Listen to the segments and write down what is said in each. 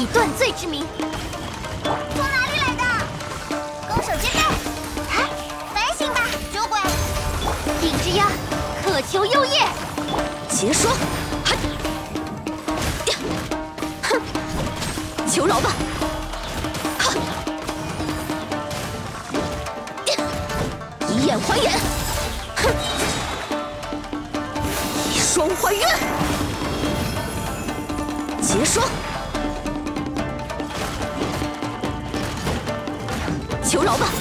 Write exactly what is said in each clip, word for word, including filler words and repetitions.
以断罪之名。 从哪里来的？攻守兼备。啊，反省吧，酒鬼！ 顶之压，渴求幽夜。 结说，哼，求饶吧！哈，以眼还眼，哼，以双还愿。结说，求饶吧！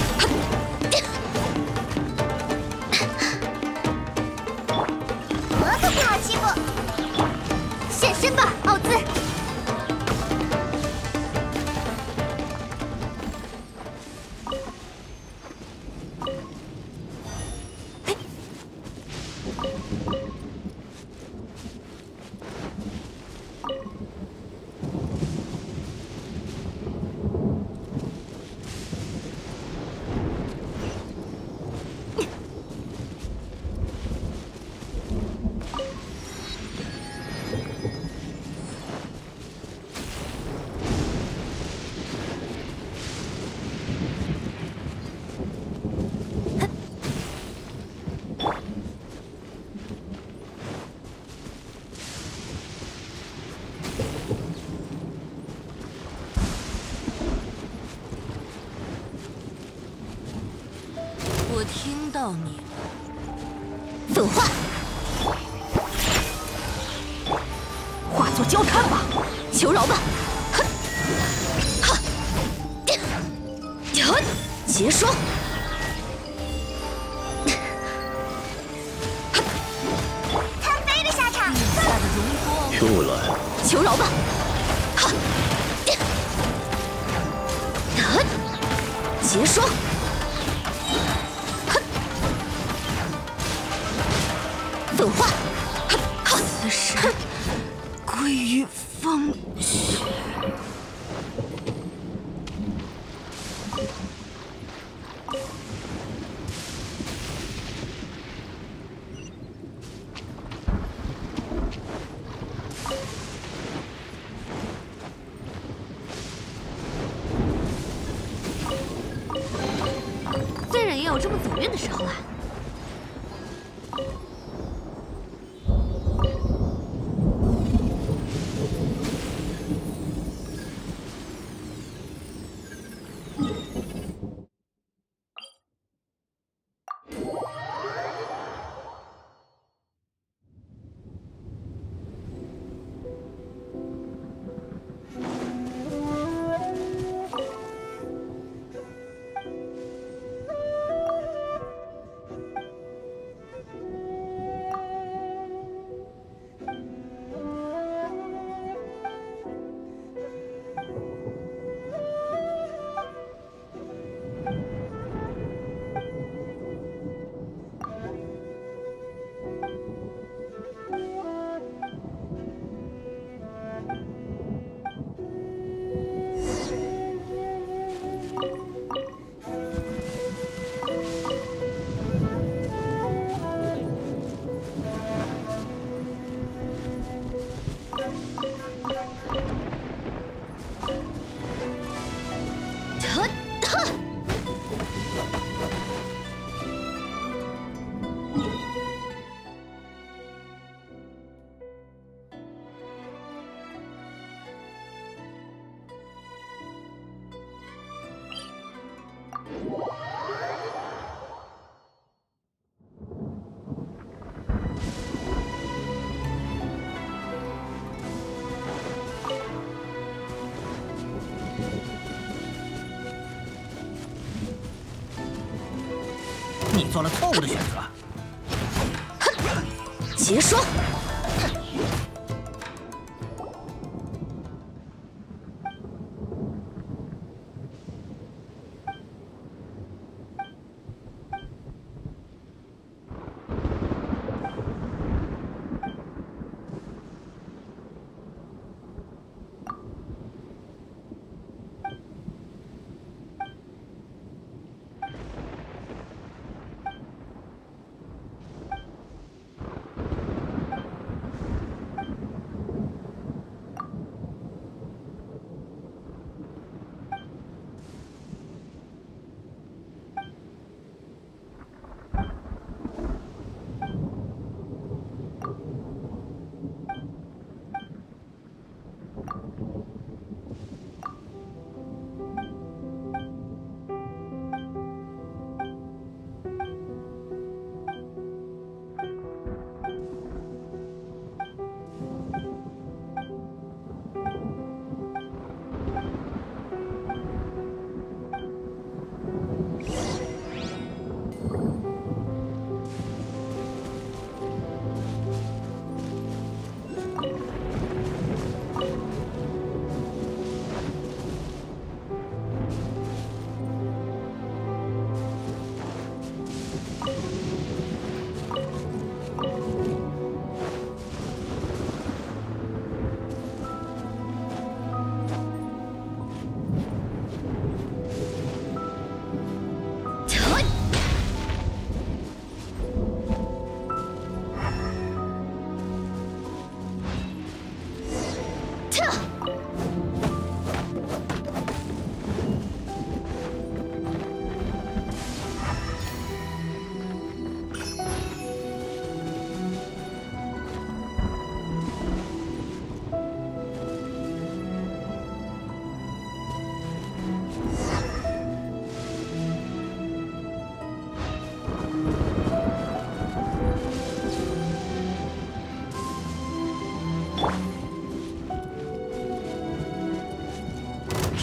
我可不好欺负。 现身吧，奥兹！ 我听到你了，粉化，化作焦炭吧，求饶吧！哼，哈，哼，结说， 贪杯的下场。 又来， 求饶吧！哈，哼，结说。粉化，此时归于风雪。 罪人也有这么走运的时候啊！ 你做了错误的选择。 哼，结说。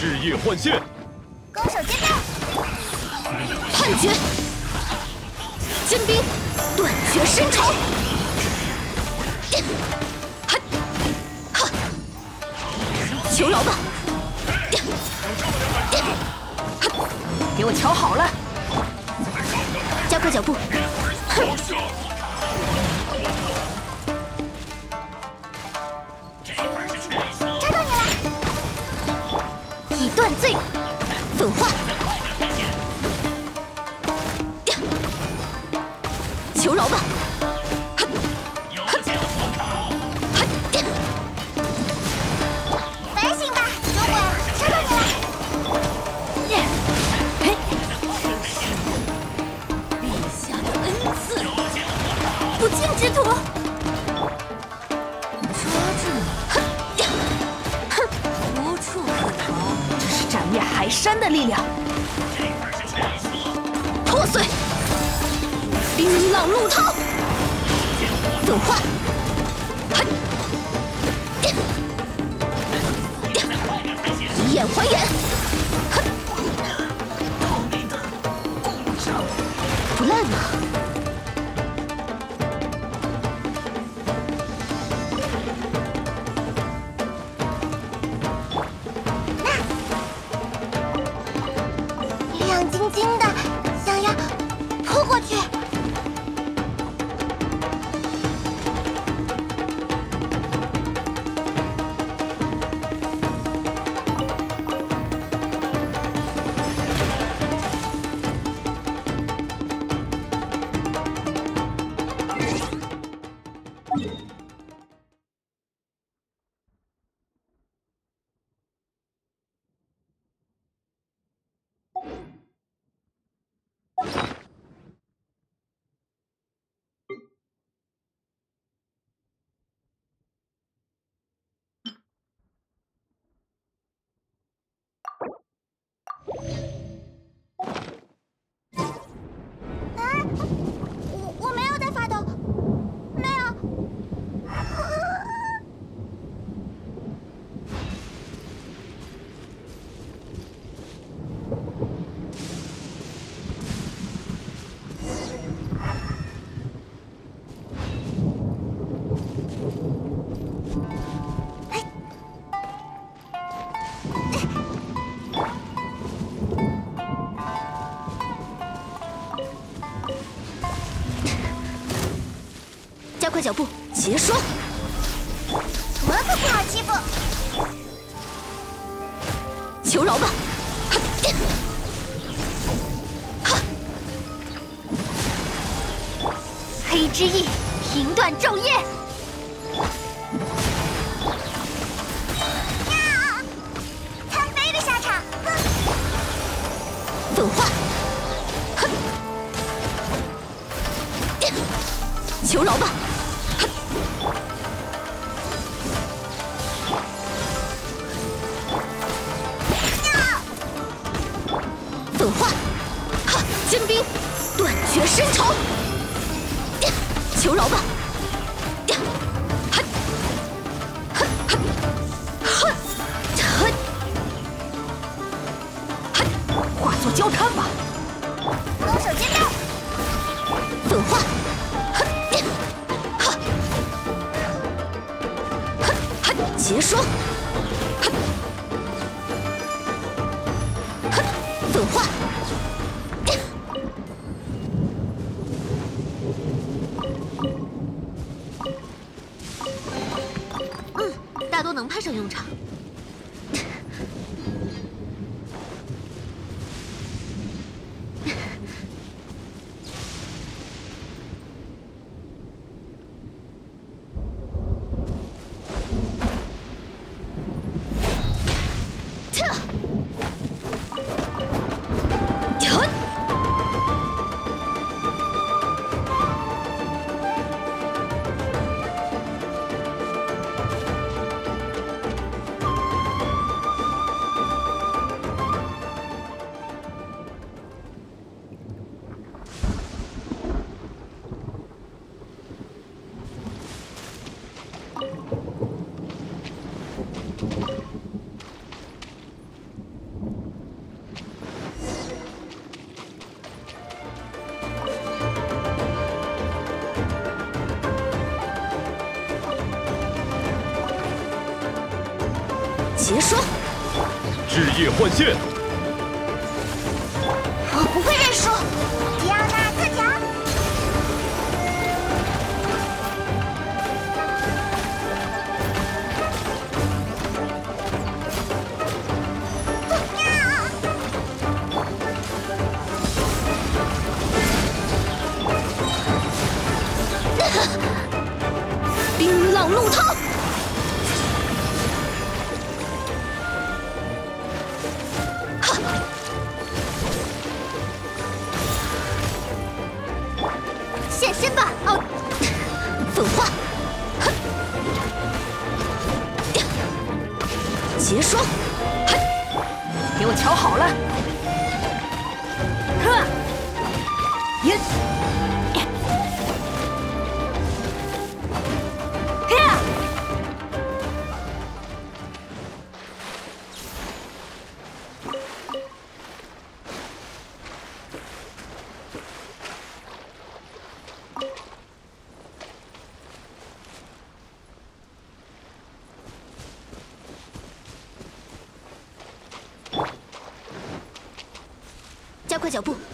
日夜换线， 攻守兼备。 判决，金兵断绝深仇。哈，哈，求饶吧！给我瞧好了，加快脚步。哼！ 抓到你了！ 以断罪，粉化。求饶吧！ 反省吧，酒鬼，抓到你了！ 陛下的恩赐，不敬之徒， 抓住你！ 哼， 无处可逃。 这是斩灭海山的力量。破碎，冰浪怒涛，粉化，嗨，以眼还眼，哼，不赖嘛。 亮晶晶的，想要扑过去。我我没有在发抖，没有。 加快脚步，结霜。 我可不好欺负。 求饶吧！哈！ 黑之翼，平断昼夜。 呀！残废的下场。哼！ 粉化，哼！求饶吧！粉化，哈！金兵断绝深仇。求饶吧！化作焦炭吧！ 攻守兼备。 粉化，结霜，粉化， 嗯，大多能派上用场。 结霜， 日夜换线。 我不会认输，迪奥娜特强。 冰浪怒涛。 现身吧，奥！ 粉化，哼！结霜，哼！给我瞧好了！呵！耶！呀！ 加快脚步。